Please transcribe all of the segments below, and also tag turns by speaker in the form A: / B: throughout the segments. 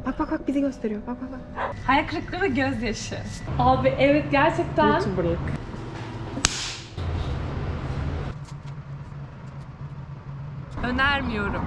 A: Bak bak bak bizi gösteriyor. Bak bak bak.
B: Hayal kırıklığı ve gözyaşı. Abi evet gerçekten.
A: YouTuber'lık.
B: Önermiyorum.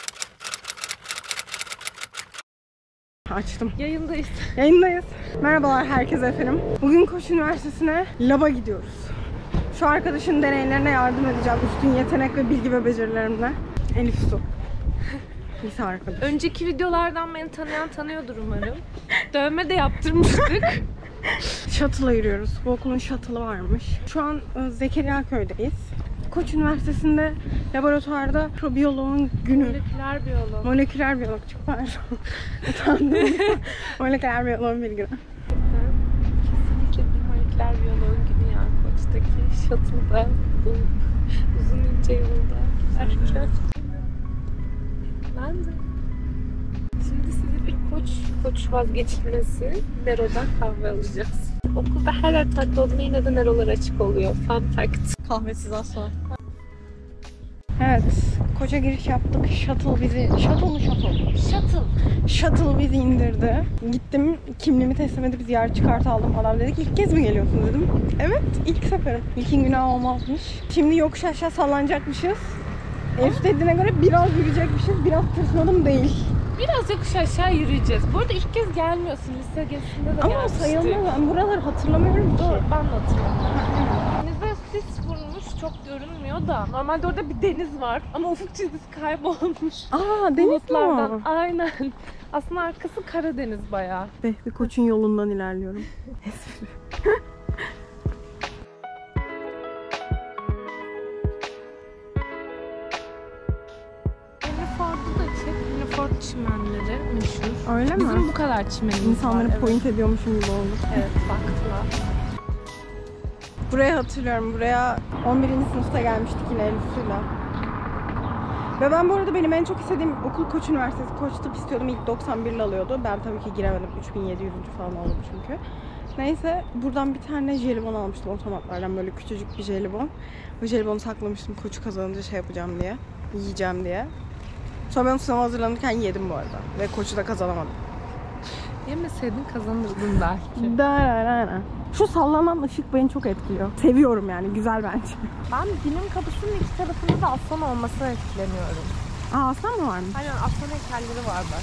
A: Açtım.
B: Yayındayız.
A: Yayındayız. Merhabalar herkese efendim. Bugün Koç Üniversitesi'ne laba gidiyoruz. Şu arkadaşın deneylerine yardım edeceğim. Üstün yetenek ve bilgi ve becerilerimle. Elif Su. Lise arkadaş.
B: Önceki videolardan beni tanıyan tanıyordur umarım. Dövme de yaptırmıştık.
A: Shuttle'a yürüyoruz. Bu okulun shuttle'ı varmış. Şu an Zekeriya Köy'deyiz. Koç Üniversitesi'nde laboratuvarda mikrobiyoloğun günü.
B: Moleküler biyolog.
A: Moleküler biyolog. Çok pardon. Utandım. Moleküler biyoloğun bir günü.
B: Kesinlikle bir moleküler biyoloğun günü ya. Koç'taki shuttle'da bu uzun ince yolda giderken. Ben de. Şimdi size bir koç vazgeçilmesi Nero'dan kahve alacağız. Okulda her yer tatlı olduğunda yine de Nero'lar açık oluyor. Fun fact.
A: Kahvesiz asla. Evet. Koça giriş yaptık. Shuttle bizi... Shuttle bizi indirdi. Gittim. Kimliğimi teslim edip ziyaretçi kartı aldım. Adam dedi ki ilk kez mi geliyorsun dedim. Evet. ilk seferim. İlkin günahı olmazmış. Şimdi yokuş aşağı sallanacakmışız. Elif dediğine göre biraz yürüyecekmişiz. Biraz tırsmadım değil.
B: Biraz yokuş aşağı yürüyeceğiz. Bu arada ilk kez gelmiyorsun. Lise gezisinde de
A: Ama
B: gelmiştik.
A: sayılmaz. Ben buraları hatırlamıyorum ki.
B: Doğru, ben de hatırlamıyorum. Denize sis vurmuş, çok görünmüyor da. Normalde orada bir deniz var ama ufuk çizgisi kaybolmuş.
A: Aa, deniz mi?
B: Aynen. Aslında arkası Karadeniz bayağı.
A: Bir Koç'un yolundan ilerliyorum.
B: Uniform'da da çek. Uniform çimenleri meşhur.
A: Öyle mi?
B: Bizim bu kadar çimenimiz
A: İnsanları
B: var.
A: point ediyormuşum gibi oldu.
B: Evet, baktılar.
A: Burayı hatırlıyorum. Buraya 11. sınıfta gelmiştik yine Elif Su'yla. Ve ben bu arada benim en çok istediğim okul Koç Üniversitesi. Koç tıp istiyordum. İlk 91'li alıyordu. Ben tabii ki giremedim. 3700. falan oldum çünkü. Neyse buradan bir tane jelibon almıştım otomatlardan. Böyle küçücük bir jelibon. Bu jelibonu saklamıştım Koç'u kazanınca şey yapacağım diye. Yiyeceğim diye. Sonra ben sınava hazırlanırken yedim bu arada. Ve Koç'u da kazanamadım.
B: Yemeseydin kazanırdın belki.
A: Da. Şu sallanan ışık beni çok etkiliyor. Seviyorum yani. Güzel bence.
B: Ben bilim kapısının iki tarafında da aslan olmasına etkileniyorum.
A: Aa, aslan mı varmış?
B: Aynen, aslan heykelleri var bak.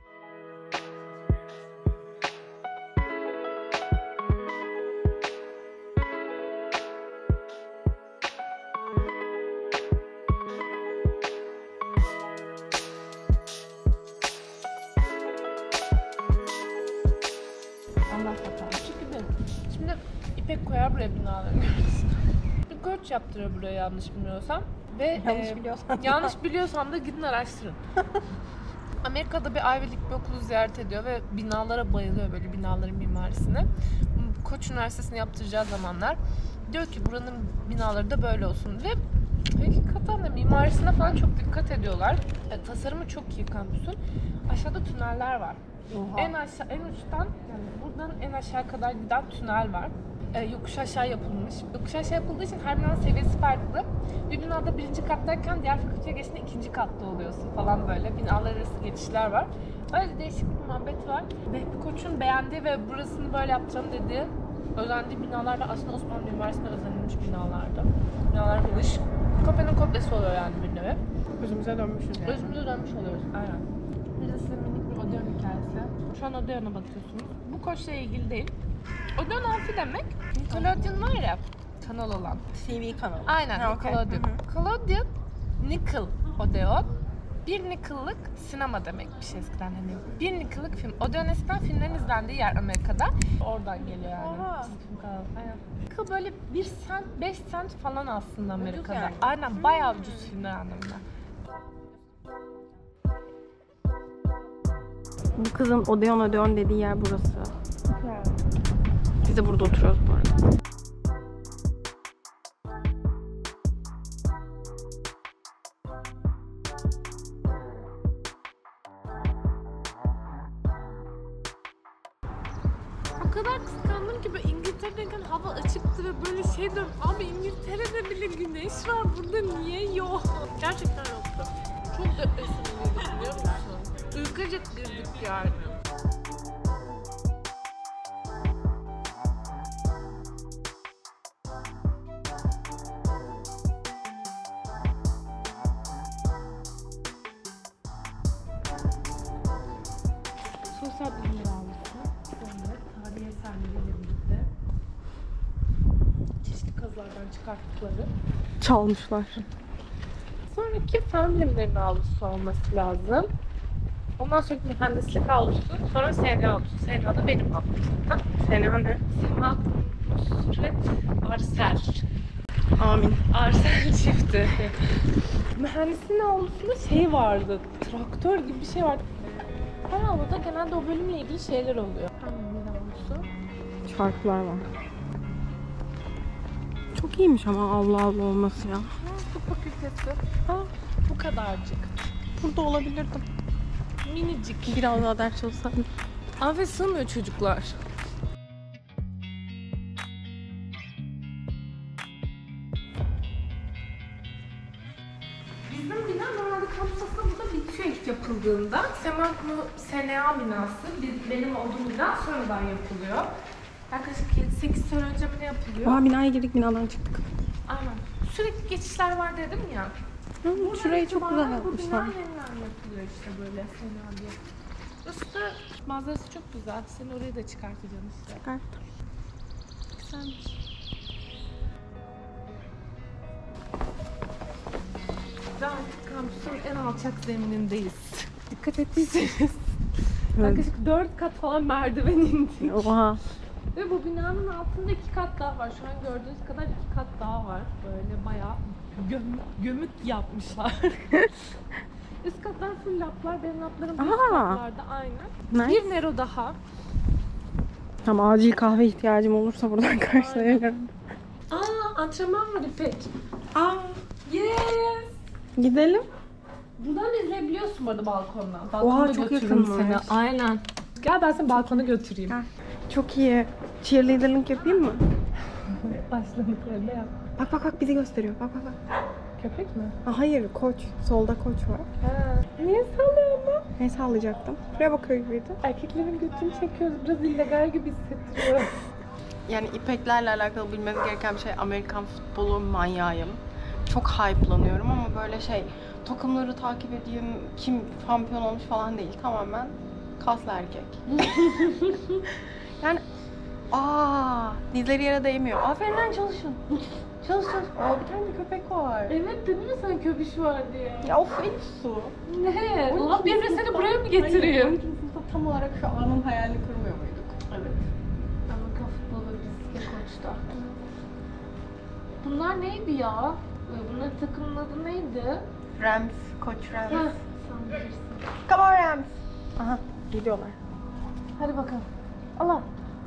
B: Şimdi İpek koyar buraya binaların görüntüsünü. Bir koç yaptırıyor buraya yanlış bilmiyorsam. Ve yanlış biliyorsam da gidin araştırın. Amerika'da bir Ivy League bir okulu ziyaret ediyor ve binalara bayılıyor, böyle binaların mimarisine. Koç Üniversitesi'ni yaptıracağı zamanlar diyor ki buranın binaları da böyle olsun ve hakikaten de mimarisine falan çok dikkat ediyorlar. Tasarımı çok iyi kampüsün. Aşağıda tüneller var.
A: Oha.
B: En uçtan yani buradan en aşağı kadar giden tünel var. Yokuş aşağı yapılmış. Yokuş aşağı yapıldığı için her binanın seviyesi farklı. Bir binada birinci kattayken diğer fakülteye geçtiğinde ikinci katta oluyorsun falan böyle. Binalar arası geçişler var. Öyle değişik bir muhabbet var. Vehbi Koç'un beğendiği ve burasını böyle yaptıralım dediği, özendiği binalar da aslında Osmanlı mimarisine özenilmiş binalardı. Binalar hılış. Kopyanın kopyası oluyor yani bir nevi.
A: Özümüze dönmüşüz yani.
B: Özümüze dönmüş oluyoruz. Aynen. Bir de size minik bir Odeon hikayesi. Şu an Odeon'a bakıyorsunuz. Bu Koç'la ilgili değil. Odeon amfi demek. Nickelodeon var ya, kanal olan.
A: TV kanalı.
B: Aynen,
A: Ha, okay.
B: Nickelodeon. Nickelodeon, Nickel Odeon. Bir nickel'lık sinema demek bir şey eskiden, hani bir nickel'lık film. Odeon eskiden filmlerin izlendiği yer Amerika'da. Oradan geliyor yani.
A: Oha.
B: Film kanalı. Aynen. Nickel böyle 1 cent, 5 cent falan aslında Amerika'da.
A: yani.
B: Aynen, bayağı ucuz filmler anlamında.
A: Bu kızın Odeon dediği yer burası. Biz de burada oturuyoruz bu arada.
B: O kadar kıskandım ki böyle İngiltere'deyken hava açıktı ve böyle şey diyorum, abi İngiltere'de bile güneş var, burada niye yok? Gerçekten yoktu. Çok depresyonluydu, biliyor musun? Ülkecek girdik yani. Sosyal bilimler avlusu. Böyle tarihi eserleriyle birlikte. Çeşitli kazılardan çıkarttıkları.
A: Çalmışlar.
B: Sonraki fen bilimlerinin avlusu olması lazım. Ondan sonra mühendislik avlusu. Sonra SNA avlusu. SNA da benim avlusum.
A: Sena ne?
B: Sema Nusret Arsel.
A: Amin.
B: Arsel çifti. Mühendisliğin avlusunda şey vardı. Traktör gibi bir şey vardı. Her avluda genelde o bölümle ilgili şeyler oluyor. Fen bilimleri avlusu.
A: Çarklar var. Çok iyiymiş ama Allah olması ya.
B: Tıp fakültesi. Ha, bu kadarcık.
A: Burada olabilirdim.
B: Minicik.
A: Biraz daha ders çalışsaydım.
B: Ve sığmıyor çocuklar. Bizim bina normalde kampüs aslında burada bitiyor ilk yapıldığında. SNA binası, benim olduğum bina sonradan yapılıyor. Yaklaşık 7-8 sene önce mi ne yapılıyor?
A: Aa, binaya girdik, binadan çıktık.
B: Aynen. Sürekli geçişler var dedim ya.
A: Şurayı çok güzel
B: Bu
A: yapmışlar.
B: bina yeniden yapılıyor işte böyle SNA diye. Burası da manzarası çok güzel. Seni oraya da çıkartacağım işte.
A: Çıkart.
B: Güzelmiş. Ve artık kampüsün en alçak zeminindeyiz. Dikkat ettiyseniz yaklaşık 4 kat falan merdiven indik.
A: Oha.
B: Ve bu binanın altında 2 kat daha var. Şu an gördüğünüz kadar 2 kat daha var. Böyle bayağı gömük yapmışlar. Üst katlar full laplar. Benim laplarım bu üst katlarda aynen.
A: Nice.
B: Bir Nero daha.
A: Tamam, acil kahve ihtiyacım olursa buradan karşılayabilirim.
B: Antrenman var İpek. Yes.
A: Gidelim.
B: Buradan izleyebiliyorsun bu arada balkondan.
A: Oha,
B: Balkona
A: çok
B: götürürüm
A: yakınmış.
B: seni. Aynen. Gel ben seni balkona götüreyim.
A: Gel. Çok iyi. Cheerleader'lık yapayım mı?
B: Başladıklarında yap.
A: Bak bak bak, bizi gösteriyor. Bak bak bak.
B: Köpek mi?
A: Hayır, koç. Solda koç var.
B: Niye sallıyor ama?
A: Ne sallayacaktım? Buraya bakıyor gibiydi.
B: Erkeklerin götünü çekiyoruz. Biraz illegal gibi hissettiriyor.
A: Yani İpeklerle alakalı bilmeniz gereken bir şey, Amerikan futbolu manyağıyım. Çok hype'lanıyorum ama böyle şey, takımları takip edeyim, kim şampiyon olmuş falan değil. Tamamen kaslı erkek. Yani dizleri yere değmiyor. Aferin lan, çalışın. Çalış. Bir tane de köpek var.
B: Evet dedim mi sen köpüş var diye.
A: Ya of, Elif su.
B: Ne? Allah bir de seni buraya mı getireyim?
A: Hayır, tam olarak şu anın hayalini kurmuyor muyduk?
B: Evet. Amerika futbolu bisiklet koçta. Bunlar neydi ya? Bunların takımın adı neydi?
A: Rams, Koç Rams.
B: Sen bilirsin.
A: Come on Rams. Aha, gidiyorlar.
B: Hadi bakalım. Allah.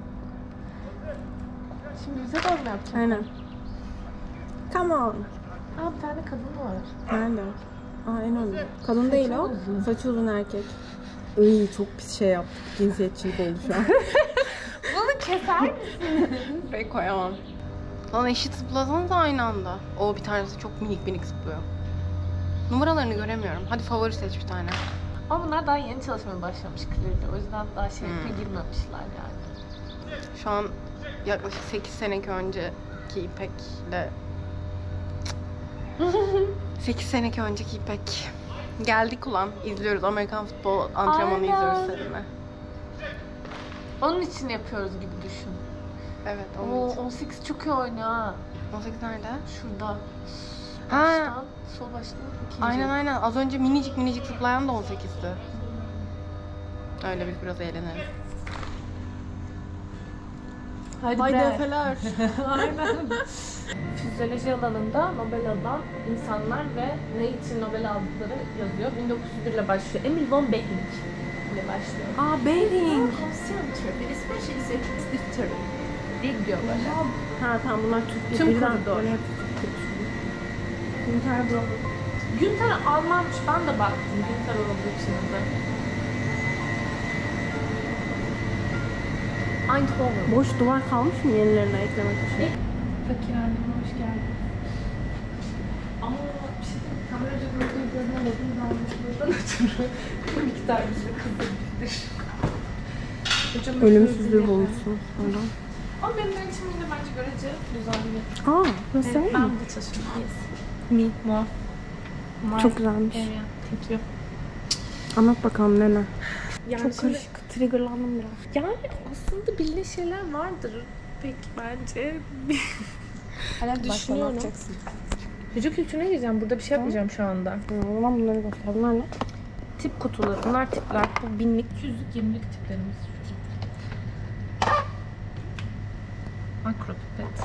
B: Şimdi bize doğru mu yapacak?
A: Aynen. Come on.
B: Bir tane kadın var.
A: Nerede? En önde. Kadın değil o.
B: uzun.
A: Saçı uzun erkek. İyi, çok pis şey yaptık. Cinsiyetçilik oldu şu an.
B: Bunu keser misin?
A: Pek koyamam. Lan eşit zıplasanız aynı anda. Bir tanesi çok minik zıplıyor. Numaralarını göremiyorum. Hadi favori seç bir tane.
B: Ama bunlar daha yeni çalışmaya başlamış Clear'de. O yüzden daha girmemişler yani.
A: Şu an yaklaşık 8 seneki önceki İpek'le 8 seneki önceki İpek. Geldik ulan. İzliyoruz. Amerikan futbol antrenmanı
B: Aynen.
A: izliyoruz seninle.
B: Onun için yapıyoruz gibi düşün.
A: Evet, onun için.
B: 18 çok iyi oynuyor ha.
A: 18 nerede?
B: Şurada.
A: Ha.
B: Baştan, sol baştan ikinci.
A: Aynen. Az önce minicik zıplayan da 18'di. Öyle biz biraz eğlenelim.
B: Hadi
A: Haydi
B: be.
A: efeler.
B: Aynen. Fizyoloji alanında Nobel alan insanlar ve ne için Nobel aldıkları yazıyor. 1901 ile başlıyor. Emil von Behring ile başlıyor.
A: Behring.
B: Concentrated, especially diphthery diye gidiyor böyle.
A: Tamam, bunlar Türk
B: Tüm
A: birden
B: koridor.
A: böyle hep Türk. Günter Blom.
B: Günter Almanmış, ben de baktım Günter olduğu için de. Eindhoven.
A: Boş duvar kalmış mı yenilerine eklemek için?
B: Fakir anneme hoş geldin. Bir şey diyeyim, kameracı burada görmedim, dalmış buradan ötürü. Bir miktar bize kızılmıştır.
A: Ölümsüzlüğü bulmuşsun ondan.
B: Ama benim için yine bence görece düzenli.
A: Burası
B: Evet,
A: evet,
B: ben
A: mi?
B: burada çalışıyorum. Yes.
A: Mi?
B: Moi.
A: Çok güzelmiş.
B: Thank you.
A: Anlat bakalım nene.
B: Yani
A: Çok
B: şimdi
A: karışık. Triggerlandım biraz.
B: Yani aslında bildiğin şeyler vardır pek bence.
A: Hadi başla, ne
B: Düşünüyorum.
A: yapacaksın?
B: Çocuk kültürüne gireceğim. Burada bir şey yapmayacağım şu anda.
A: O zaman bunları göster. Bunlar ne?
B: Tip kutuları. Bunlar tipler. Bu binlik, yüzlük, 20'lik tiplerimiz. Makropipet.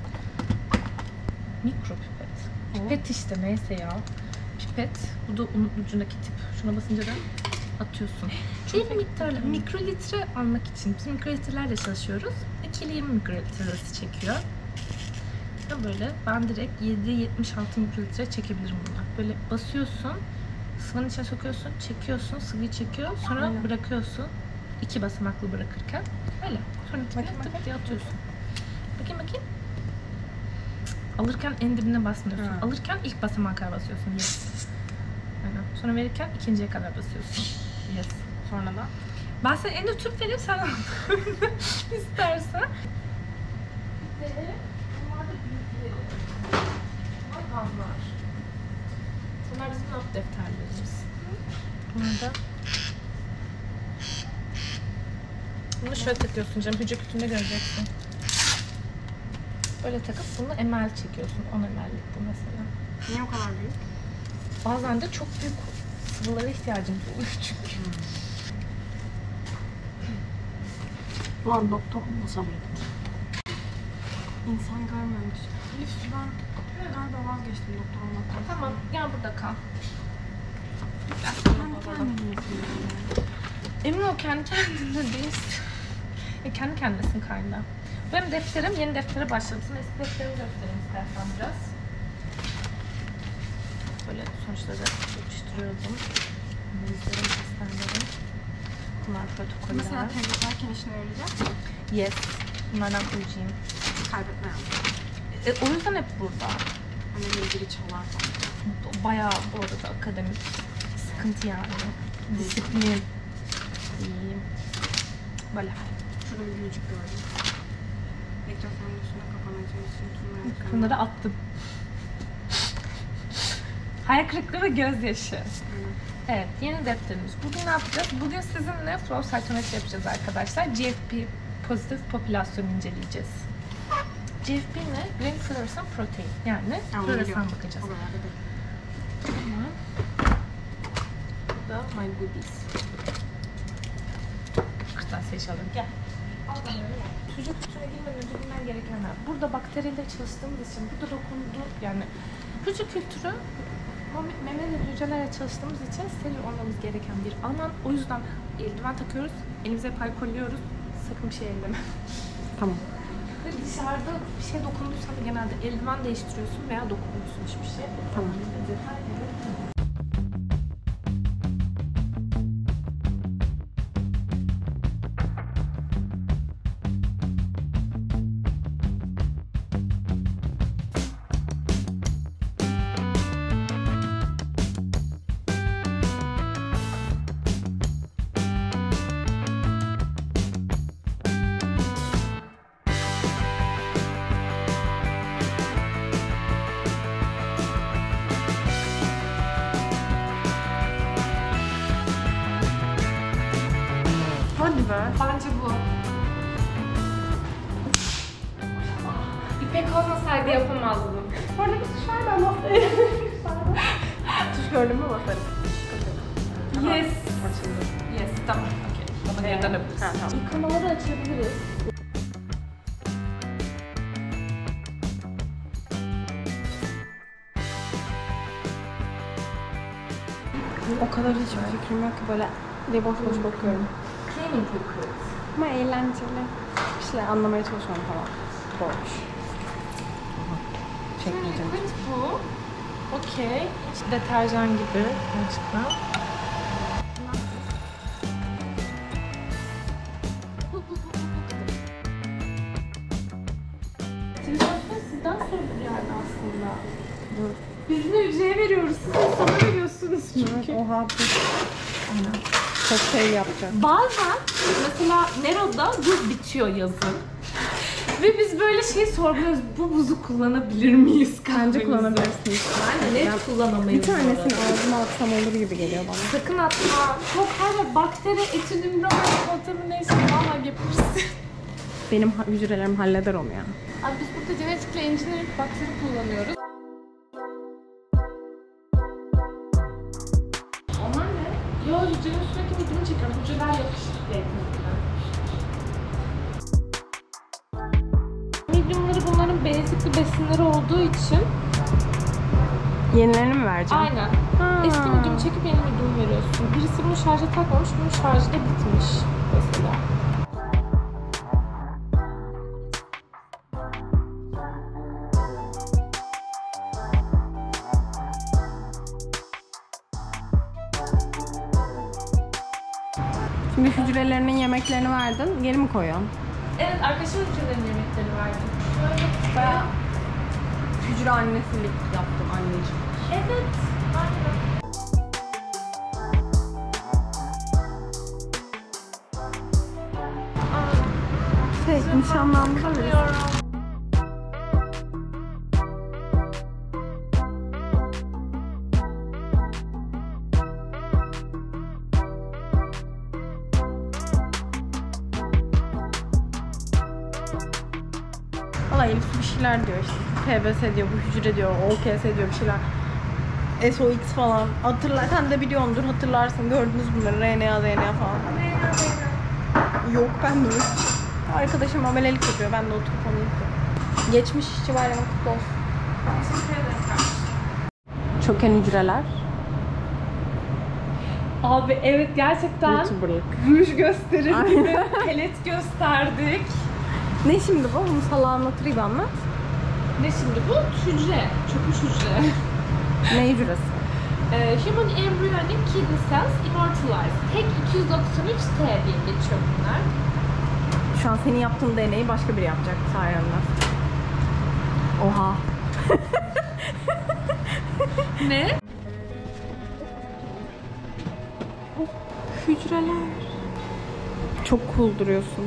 B: Mikropipet. Pipet işte neyse ya. Pipet. Bu da onun ucundaki tip. Şuna basınca da atıyorsun. Belli miktarla mikrolitre almak için. Biz mikrolitrelerle çalışıyoruz. 2 ile 20 mikrolitre arası çekiyor. Ya böyle ben direkt 7-76 mikrolitre çekebilirim bundan. Böyle basıyorsun. Sıvının içine sokuyorsun, çekiyorsun, sıvıyı çekiyor, sonra
A: Aynen.
B: bırakıyorsun. 2 basamaklı bırakırken. Öyle. Sonra tipine tık diye atıyorsun. Bakayım. Alırken en dibine basmıyorsun.
A: Ha.
B: Alırken ilk basamağa kadar basıyorsun. Yes. Aynen. Sonra verirken ikinciye kadar basıyorsun. Yes. Sonra da. Ben sana en de tüp vereyim sen istersen. Bunlar da büyükleri. Bunlar var. Bunlar bizim not defterlerimiz. Bunlar da. Bunu şöyle takıyorsun canım. Hücre kütüğünde göreceksin. Böyle takıp bunu emel çekiyorsun. 10 emellik bu mesela.
A: Niye o kadar büyük?
B: Bazen de çok büyük sıvılara ihtiyacımız oluyor çünkü.
A: Ulan doktor olmasa mıydı? İnsan görmemiş. Elif ben galiba vazgeçtim doktor olmaktan.
B: Tamam, gel burada kal.
A: Ben kendim yapıyorum.
B: Emin ol kendi kendine değilsin. Kendi kendisin kaynağı. Benim defterim, yeni deftere başladım. Eski defterimi göstereyim istersen biraz. Böyle sonuçları yapıştırıyordum. Analizlerim, sistemlerim. Bunlar protokoller.
A: Mesela temizlerken işine yarayacak.
B: Yes. Bunlardan uyacağım.
A: Kaybetmem.
B: O yüzden hep burada.
A: Annemle ilgili çalar falan.
B: Bayağı bu arada akademik sıkıntı yani. Disiplin. İyi. Böyle.
A: Şurada bir gülücük gördüm. Mikrofonun üstüne kapanan için tüm
B: Bunları attım. Hayal kırıklığı ve gözyaşı. Evet, yeni defterimiz. Bugün ne yapacağız? Bugün sizinle flow cytometri yapacağız arkadaşlar. GFP pozitif popülasyonu inceleyeceğiz. GFP ne? Green Fluorescent Protein. Yani floresan bakacağız.
A: O kadar da değil.
B: Tamam. Bu da my goodies. Kırtasiye çalalım. Gel. Al da böyle. Çocuk kutusuna girmeden önce bilmen gerekenler. Burada bakteriyle çalıştığımız için, burada dokundu yani hücre kültürü memeli hücrelerle çalıştığımız için steril olmamız gereken bir alan. O yüzden eldiven takıyoruz. Elimize hep alkollüyoruz. Sakın bir şey elleme.
A: Tamam.
B: Ve dışarıda bir şey dokunduysan da genelde eldiven değiştiriyorsun veya dokunmuyorsun hiçbir şey.
A: Tamam. Hadi be.
B: Bence bu. İpek olmasaydı yapamazdım.
A: Orada bir tuş var ben basarım. Tuş gördün mü basarım.
B: Yes.
A: Açıldı.
B: Yes, tamam. Okey. Bana geri dönebiliriz.
A: Ha, tamam.
B: Yıkamaları açabiliriz.
A: O kadar hiçbir fikrim yok ki böyle bir boş boş bakıyorum.
B: Cleaning liquid.
A: Ama eğlenceli. Bir şeyler anlamaya çalışıyorum falan. Boş. Çekmeyeceğim.
B: Liquid bu. Okey. Deterjan gibi gerçekten. Trilyasyon sizden sorulur yani aslında. Birine hücreye veriyoruz. Siz de sana veriyorsunuz çünkü.
A: Oha bu. Çok şey yapacağız.
B: Bazen mesela Nero'da buz bitiyor yazın. Ve biz böyle şey sorguluyoruz. Bu buzu kullanabilir miyiz?
A: Bence kullanabilirsiniz.
B: Ben de net kullanamayız.
A: Bir tanesini ağzıma atsam olur gibi geliyor bana.
B: Sakın atma. Çok hala bakteri, etünün neyse valla yapışsın.
A: Benim hücrelerim halleder onu ya.
B: Abi biz burada genetikle engineering bakteri kullanıyoruz. Onlar ne? Yo, hücrenin sürekli videonu çekiyorum. Hücreler yapışık zeytinlikten. Mediumları bunların basic'li besinleri olduğu için
A: Yenilerini mi vereceğim?
B: aynen. Eski medium çekip yeni medium veriyorsun. Birisi bunu şarja takmamış, bunun şarjı da bitmiş mesela.
A: Şimdi hücrelerinin yemeklerini verdin. Geri mi koyuyorsun?
B: Evet, arkadaşımın hücrelerin yemeklerini verdim.
A: Bayağı hücre annesilik yaptım anneciğim.
B: Evet, aynen.
A: Nişanlandılar mı? Valla Elif bir şeyler diyor işte. PBS diyor, bu hücre diyor, OKS diyor bir şeyler. SOX falan. Sen de biliyordur, hatırlarsın. Gördünüz bunları. RNA, DNA falan. Yok, ben de yok. Arkadaşım amelelik yapıyor. Ben de oturup onu yapıyorum. Geçmiş işçi bayramı kutlu olsun. Çöken hücreler.
B: Abi evet, gerçekten
A: YouTuber'lık.
B: ruj gösterildi, pelet gösterdik.
A: Ne şimdi bu? Bunu sana anlatırım, anlat.
B: Ne şimdi bu? Hücre, çökmüş hücre.
A: Ne hücresi?
B: Human Embryonic Kidney Cells Immortalized. Tek 293T diye geçiyor bunlar.
A: Şu an senin yaptığın deneyi başka biri yapacak sayende. Oha.
B: Ne?
A: Hücreler. Çok cool duruyorsun.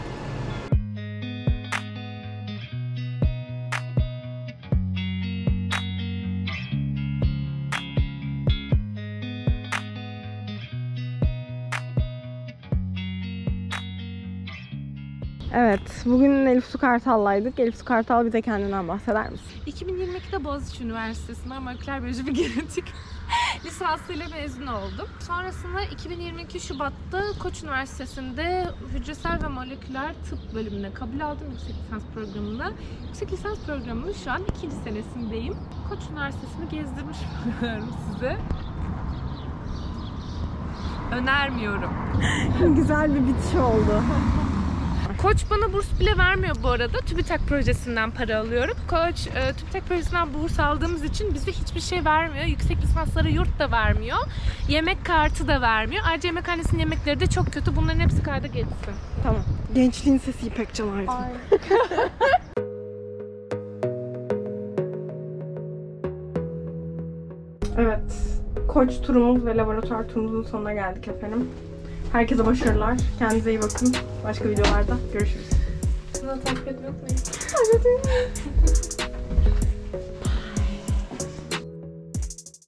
A: Evet, bugün Elif Su Kartal'laydık. Elif Su Kartal, bize kendinden bahseder misin?
B: 2022'de Boğaziçi Üniversitesi'nden moleküler biyoloji ve genetik lisansıyla mezun oldum. Sonrasında 2022 Şubat'ta Koç Üniversitesi'nde hücresel ve moleküler tıp bölümüne kabul aldım yüksek lisans programında. Yüksek lisans programının şu an 2. senesindeyim. Koç Üniversitesi'ni gezdirmiş oluyorum size. Önermiyorum.
A: Güzel bir bitiş oldu.
B: Koç bana burs bile vermiyor bu arada. TÜBİTAK projesinden para alıyorum. Koç TÜBİTAK projesinden burs aldığımız için bize hiçbir şey vermiyor. Yüksek lisanslara yurt da vermiyor. Yemek kartı da vermiyor. Ayrıca yemekhanesinin yemekleri de çok kötü. Bunların hepsi kayda geçsin.
A: Tamam. Gençliğin sesi İpek Çalaydın. Evet. Koç turumuz ve laboratuvar turumuzun sonuna geldik efendim. Herkese başarılar. Kendinize iyi bakın. Başka videolarda görüşürüz.
B: Bunu takip etmeyi unutmayın.